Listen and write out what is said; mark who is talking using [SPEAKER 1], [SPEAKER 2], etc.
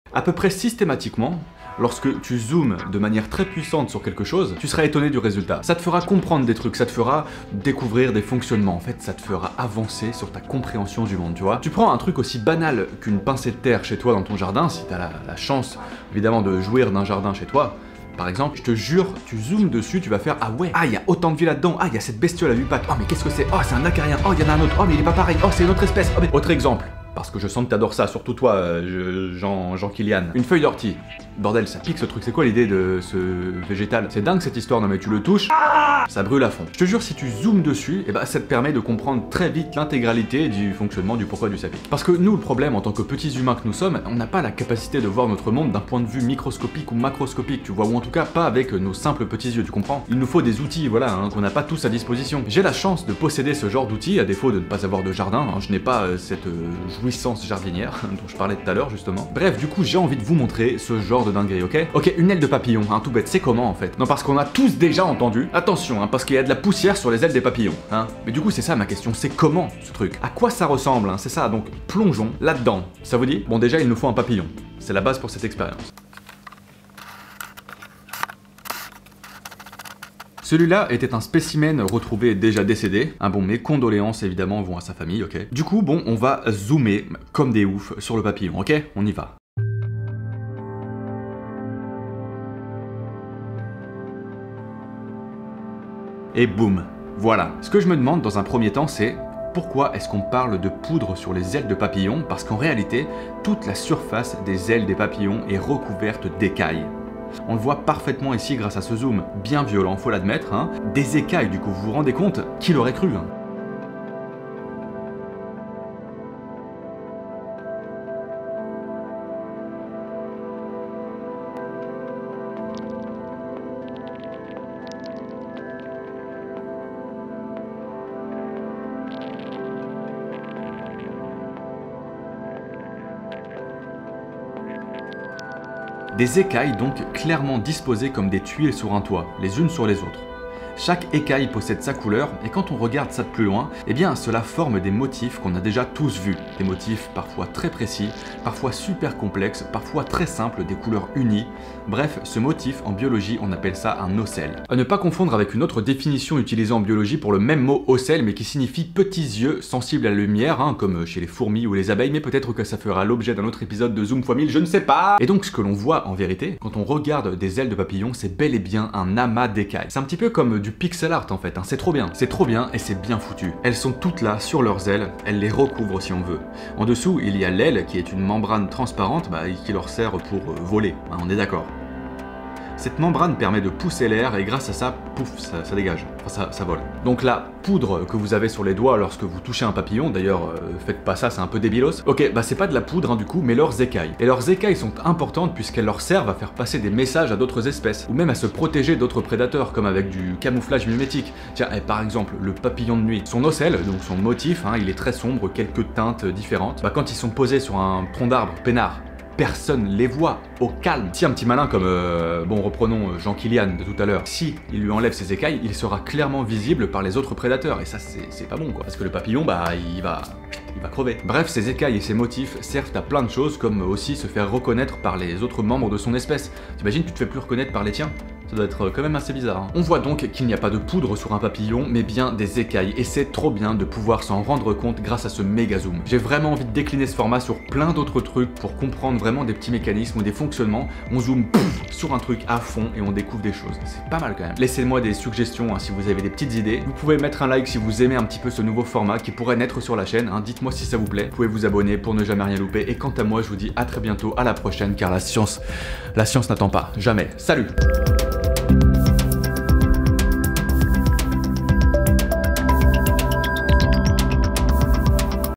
[SPEAKER 1] À peu près systématiquement, lorsque tu zoomes de manière très puissante sur quelque chose, tu seras étonné du résultat. Ça te fera comprendre des trucs, ça te fera découvrir des fonctionnements. En fait, ça te fera avancer sur ta compréhension du monde, tu vois. Tu prends un truc aussi banal qu'une pincée de terre chez toi dans ton jardin, si tu as la chance, évidemment, de jouir d'un jardin chez toi. Par exemple, je te jure, tu zoomes dessus, tu vas faire ah ouais, ah il y a autant de vie là-dedans, ah il y a cette bestiole à 8 pattes, oh mais qu'est-ce que c'est, oh c'est un acarien, oh il y en a un autre, oh mais il est pas pareil, oh c'est une autre espèce, oh mais... Autre exemple, parce que je sens que t'adores ça, surtout toi, Jean-Kylian. Une feuille d'ortie. Bordel, ça pique ce truc, c'est quoi l'idée de ce végétal? C'est dingue cette histoire, non mais tu le touches, ça brûle à fond. Je te jure, si tu zoomes dessus, et bah ça te permet de comprendre très vite l'intégralité du fonctionnement du pourquoi du ça pique. Parce que nous, le problème, en tant que petits humains que nous sommes, on n'a pas la capacité de voir notre monde d'un point de vue microscopique ou macroscopique, tu vois, ou en tout cas pas avec nos simples petits yeux, tu comprends? Il nous faut des outils, voilà, hein, qu'on n'a pas tous à disposition. J'ai la chance de posséder ce genre d'outils, à défaut de ne pas avoir de jardin, hein, je n'ai pas cette jouissance jardinière dont je parlais tout à l'heure justement. Bref, du coup j'ai envie de vous montrer ce genre de dinguerie, ok? Ok, une aile de papillon, hein, tout bête, c'est comment en fait? Non, parce qu'on a tous déjà entendu, attention, hein, parce qu'il y a de la poussière sur les ailes des papillons, hein. Mais du coup c'est ça ma question, c'est comment ce truc? À quoi ça ressemble, hein? C'est ça, donc plongeons là-dedans. Ça vous dit? Bon déjà il nous faut un papillon, c'est la base pour cette expérience. Celui-là était un spécimen retrouvé déjà décédé. Ah bon, mes condoléances évidemment vont à sa famille, ok. Du coup, bon, on va zoomer comme des oufs sur le papillon, ok? On y va. Et boum, voilà. Ce que je me demande dans un premier temps, c'est pourquoi est-ce qu'on parle de poudre sur les ailes de papillon? Parce qu'en réalité, toute la surface des ailes des papillons est recouverte d'écailles. On le voit parfaitement ici grâce à ce zoom, bien violent, faut l'admettre, hein. Des écailles du coup, vous vous rendez compte? Qui l'aurait cru, hein? Des écailles donc clairement disposées comme des tuiles sur un toit, les unes sur les autres. Chaque écaille possède sa couleur, et quand on regarde ça de plus loin, eh bien cela forme des motifs qu'on a déjà tous vus. Des motifs parfois très précis, parfois super complexes, parfois très simples, des couleurs unies. Bref, ce motif en biologie, on appelle ça un ocelle. À ne pas confondre avec une autre définition utilisée en biologie pour le même mot ocelle, mais qui signifie petits yeux sensibles à la lumière, hein, comme chez les fourmis ou les abeilles, mais peut-être que ça fera l'objet d'un autre épisode de Zoom x 1000, je ne sais pas. Et donc ce que l'on voit en vérité, quand on regarde des ailes de papillon, c'est bel et bien un amas d'écailles. C'est un petit peu comme du pixel art en fait, hein. C'est trop bien et c'est bien foutu. Elles sont toutes là sur leurs ailes, elles les recouvrent si on veut. En dessous, il y a l'aile qui est une membrane transparente qui leur sert pour voler, hein, on est d'accord. Cette membrane permet de pousser l'air et grâce à ça, pouf, ça dégage, enfin ça vole. Donc la poudre que vous avez sur les doigts lorsque vous touchez un papillon, d'ailleurs faites pas ça, c'est un peu débilos. Ok, bah c'est pas de la poudre hein, du coup, mais leurs écailles. Et leurs écailles sont importantes puisqu'elles leur servent à faire passer des messages à d'autres espèces, ou même à se protéger d'autres prédateurs, comme avec du camouflage mimétique. Tiens, par exemple, le papillon de nuit. Son ocelle, donc son motif, hein, il est très sombre, quelques teintes différentes. Bah quand ils sont posés sur un tronc d'arbre peinard, personne les voit, au calme. Si un petit malin comme, bon reprenons Jean-Kylian de tout à l'heure, si il lui enlève ses écailles, il sera clairement visible par les autres prédateurs, et ça c'est pas bon quoi, parce que le papillon bah il va crever. Bref, ces écailles et ces motifs servent à plein de choses, comme aussi se faire reconnaître par les autres membres de son espèce. T'imagines, tu te fais plus reconnaître par les tiens? Ça doit être quand même assez bizarre, hein. On voit donc qu'il n'y a pas de poudre sur un papillon, mais bien des écailles, et c'est trop bien de pouvoir s'en rendre compte grâce à ce méga zoom. J'ai vraiment envie de décliner ce format sur plein d'autres trucs pour comprendre vraiment des petits mécanismes ou des fonctionnements. On zoome sur un truc à fond et on découvre des choses. C'est pas mal quand même. Laissez-moi des suggestions hein, si vous avez des petites idées. Vous pouvez mettre un like si vous aimez un petit peu ce nouveau format qui pourrait naître sur la chaîne, hein. Dites-moi si ça vous plaît. Vous pouvez vous abonner pour ne jamais rien louper. Et quant à moi, je vous dis à très bientôt, à la prochaine, car la science n'attend pas. Jamais. Salut!